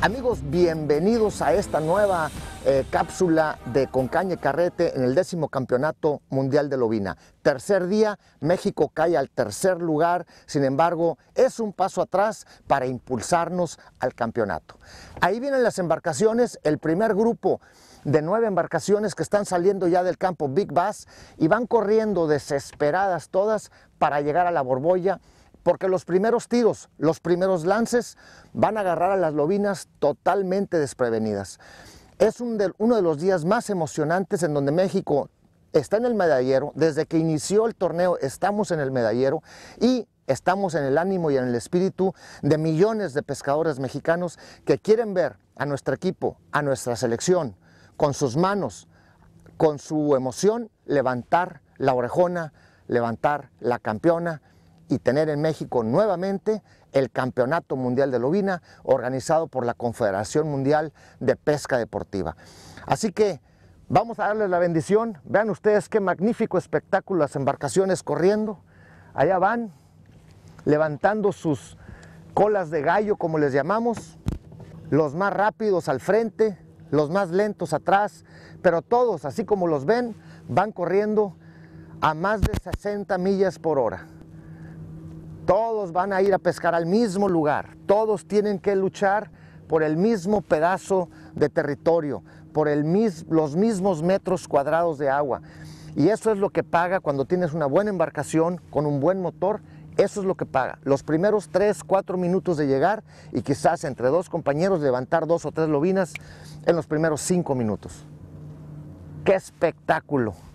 Amigos, bienvenidos a esta nueva cápsula de Con Caña y Carrete en el 10º Campeonato Mundial de Lobina. Tercer día, México cae al tercer lugar, sin embargo, es un paso atrás para impulsarnos al campeonato. Ahí vienen las embarcaciones, el primer grupo de 9 embarcaciones que están saliendo ya del campo Big Bass y van corriendo desesperadas todas para llegar a la Borbolla, porque los primeros tiros, los primeros lances van a agarrar a las lobinas totalmente desprevenidas. Es uno de los días más emocionantes en donde México está en el medallero. Desde que inició el torneo estamos en el medallero y estamos en el ánimo y en el espíritu de millones de pescadores mexicanos que quieren ver a nuestro equipo, a nuestra selección, con sus manos, con su emoción, levantar la orejona, levantar la campeona y tener en México nuevamente el Campeonato Mundial de Lobina organizado por la Confederación Mundial de Pesca Deportiva. Así que vamos a darles la bendición. Vean ustedes qué magnífico espectáculo, las embarcaciones corriendo. Allá van, levantando sus colas de gallo, como les llamamos, los más rápidos al frente, los más lentos atrás, pero todos, así como los ven, van corriendo a más de 60 millas por hora. Todos van a ir a pescar al mismo lugar, todos tienen que luchar por el mismo pedazo de territorio, por los mismos metros cuadrados de agua. Y eso es lo que paga cuando tienes una buena embarcación con un buen motor. Eso es lo que paga. Los primeros 3-4 minutos de llegar y quizás entre dos compañeros levantar 2 o 3 lobinas en los primeros 5 minutos. ¡Qué espectáculo!